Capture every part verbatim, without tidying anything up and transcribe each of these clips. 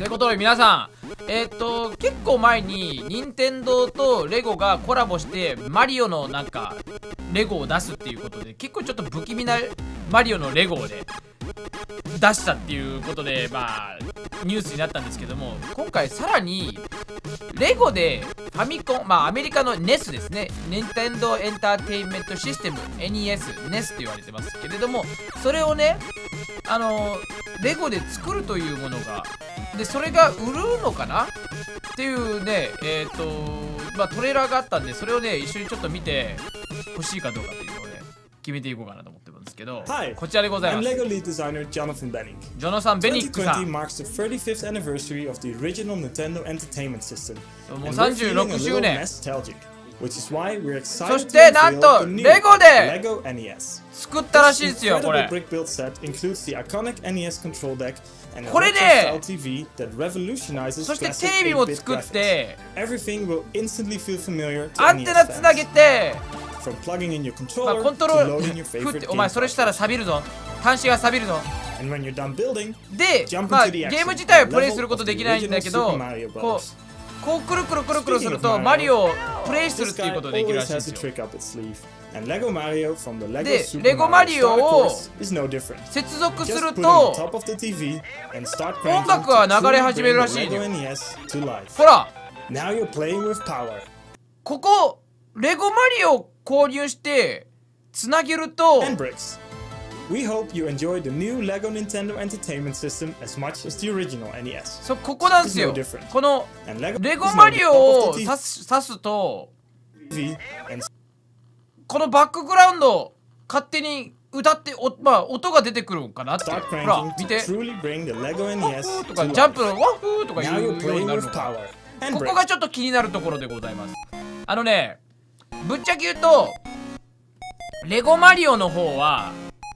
ということで皆さん、えっと結構前に任天堂とレゴがコラボしてマリオのなんかレゴを出すっていうことで、結構ちょっと不気味なマリオのレゴをね出したっていうことで、まあニュースになったんですけども、今回さらにレゴでファミコン、まあアメリカの ネス ですね、任天堂エンターテインメントシステム エヌイーエス ネス って言われてますけれども、それをねあのレゴで作るというものがで、それが売るのかなっていうね、えっとまあトレーラーがあったんで、それをね一緒にちょっと見て欲しいかどうかっていうのをね決めていこうかなと思ってるんですけど、こちらでございます。 I'm LEGO lead designer Jonathan Benning. ジョナサン・ベニックさん。 twenty twenty marks the thirty-fifth anniversary of the original Nintendo Entertainment System. もうさんじゅうろくしゅうねん。 nostalgic, which is why we're そ excited し to てなんと unveil the new レゴで LEGO エヌイーエス. 作ったらしいですよこ This れ。 incredible brick build set includes the iconic エヌイーエス control deck and a これ retro ね style ティーブイ that revolutionizes そして classic テレビも eight bit 作っ graphics. て Everything will instantly feel familiar to アンテナエヌイーエスつなげ fans. て、 From plugging in your まあ、 controller コント to ロール loading your ふっ favorite て、お前 game それしたら錆びるぞ、端子が錆びるぞ。 and when you're done building, で jump まあ into ゲ the ーム action 自体は at プレイ the すること level で of き the ないんだ original けど、 Super Mario こ Brothers. うこうくるくるくるくるする Speaking と of マリオを Mario, プレイする this っていう guy ことできるら always しいん has で a すよ。 trick up its sleeve, and Lego Mario from the Lego で Super レゴマリ Mario オ Star を Course is no different. 接続す Just る put it on と top of the ティーブイ and start 音 cranking 楽が to 流れ truly 始める bring ら the しいの Lego よ。 エヌイーエス to life. ほら Now you're playing with power. ここレゴマリオを購入してつなげると And bricks. We hope you enjoy the new Lego Nintendo Entertainment System as much as the original エヌイーエス. そここなんですよ。 It's no different. この And Lego レゴ is マ now リ the オ top を of the 刺す刺すとティーブイ and このバックグラウンド勝手に歌ってお、まあ、音が出てくるんかなって。 start ほら cranking 見 to て truly bring the Lego エヌイーエスと to か life. ジャンプのワッフーとかいう Now よ you're うに playing なる with のか。 power. And こ bricks. こがちょっと気になるところでございます。あのねぶっちゃけ言うとレゴマリオの方は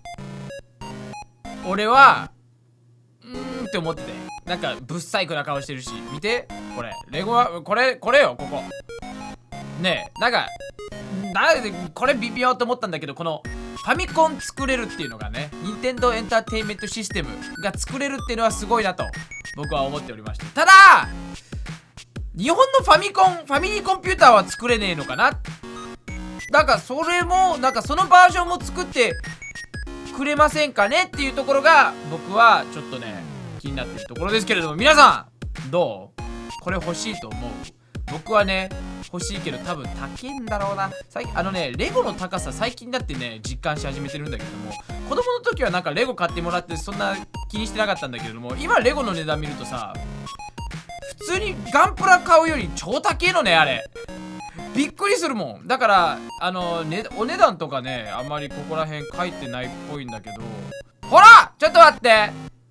俺はうーんって思ってて、なんかぶっさいくな顔してるし、見てこれレゴはこれこれよ、ここねえ、なんかなんでこれ微妙と思ったんだけど、このファミコン作れるっていうのがね、任天堂エンターテインメントシステムが作れるっていうのはすごいなと僕は思っておりました。ただ日本のファミコンファミリーコンピューターは作れねえのかな。なんかそれもなんかそのバージョンも作ってくれませんかねっていうところが僕はちょっとね気になってるところですけれども、皆さんどう？これ欲しいと思う？僕はね欲しいけど多分高いんだろうな。最近あのねレゴの高さ最近だってね実感し始めてるんだけども、子供の時はなんかレゴ買ってもらってそんな気にしてなかったんだけれども、今レゴの値段見るとさ普通にガンプラ買うより超高いのねあれ。びっくりするもん。だからあの、ね、お値段とかねあんまりここら辺書いてないっぽいんだけど、ほらちょっと待って、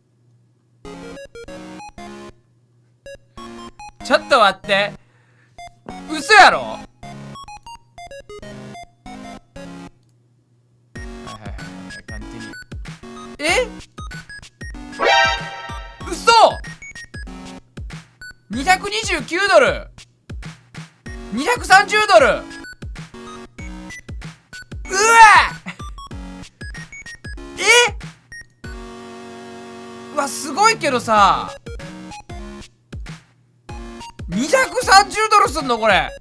ちょっと待って、嘘やろ。はいはいはいはい、完璧にえ嘘にひゃくにじゅうきゅうドルにひゃくさんじゅうドル、うわえうわすごいけどさにひゃくさんじゅうドルすんのこれ。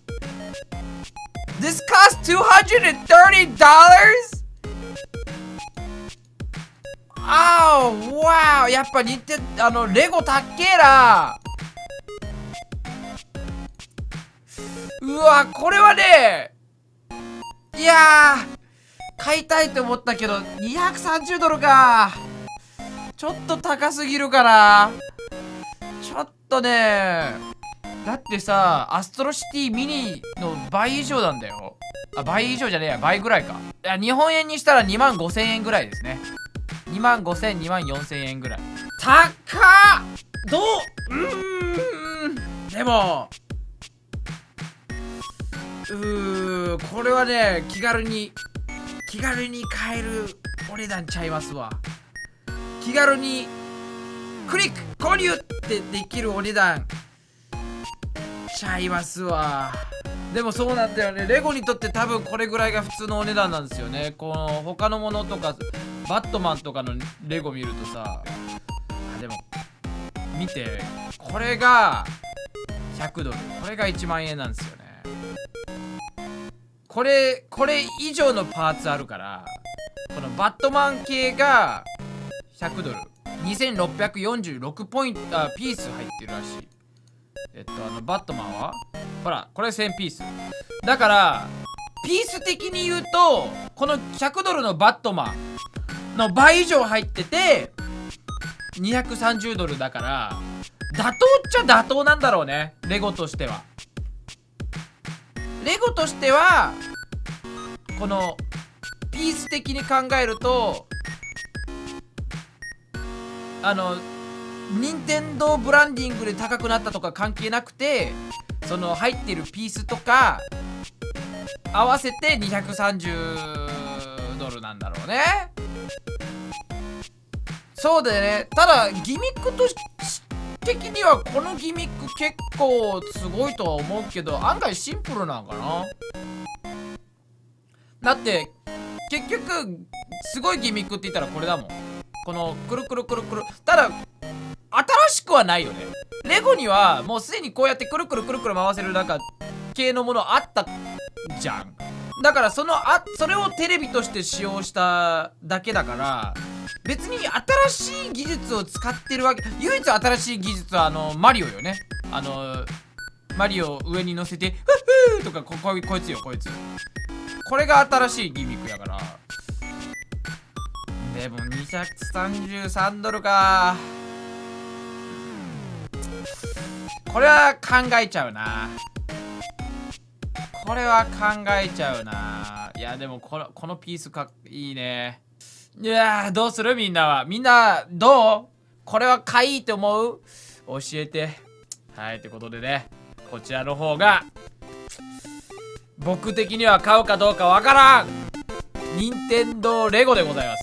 This costs two hundred thirty dollars? Oh wow、 やっぱ似てあのレゴたっけえな。うわこれはねいやー買いたいと思ったけどにひゃくさんじゅうドルかちょっと高すぎるかな。ちょっとねだってさアストロシティミニの倍以上なんだよ。あ倍以上じゃねえや、倍ぐらいか。いや日本円にしたらにまんごせんえんぐらいですね。にまんごせん、にまんよんせんえんぐらい。高っ。どううーんでもうーこれはね気軽に気軽に買えるお値段ちゃいますわ。気軽にクリック購入ってできるお値段ちゃいますわ。でもそうなんだよね、レゴにとって多分これぐらいが普通のお値段なんですよね。この他のものとかバットマンとかのレゴ見るとさ、あでも見て、これがひゃくドル、これがいちまんえんなんですよね。これこれ以上のパーツあるから、このバットマン系がひゃくドル、にせんろっぴゃくよんじゅうろくポイント、あ、ピース入ってるらしい。えっとあのバットマンはほらこれせんピースだから、ピース的に言うとこのひゃくドルのバットマンの倍以上入っててにひゃくさんじゅうドルだから、妥当っちゃ妥当なんだろうね、レゴとしては。レゴとしてはこのピース的に考えると、あの任天堂ブランディングで高くなったとか関係なくて、その入ってるピースとか合わせてにひゃくさんじゅうドルなんだろうね。そうだよね。ただギミックとして的にはこのギミック結構すごいとは思うけど、案外シンプルなんかな。だって結局すごいギミックって言ったらこれだもん。このくるくるくるくる。ただ新しくはないよね。レゴにはもうすでにこうやってくるくるくるくる回せるなんか系のものあったじゃん。だからそのあそれをテレビとして使用しただけだから、別に新しい技術を使ってるわけ。唯一新しい技術はあのマリオよね。あのマリオを上に乗せてフッフーとか こ, こ, こいつよこいつ。これが新しいギミックやから。でもにひゃくさんじゅうさんドルか。これは考えちゃうな。これは考えちゃうな。いやでもこのこのピースかいいね。いやーどうするみんなは。みんなどう？これは買いって思う？教えて。はい、ということでね、こちらの方が僕的には買うかどうかわからん任天堂レゴでございます。